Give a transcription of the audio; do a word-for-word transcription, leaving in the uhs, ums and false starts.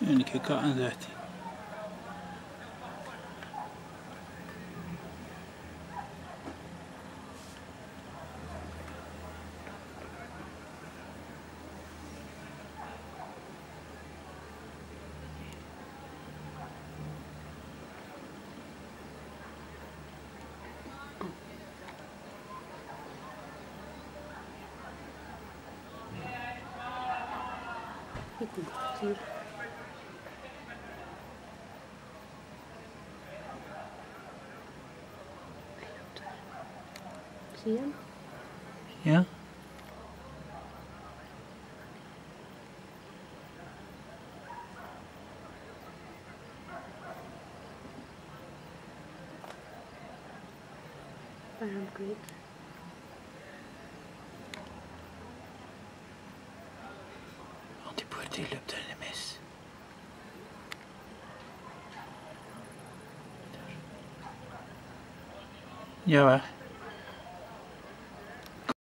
يعني ككائن ذاتي. يكون كتير. See him? Yeah. I'm great. Anti puede ir a el mes. Ya va.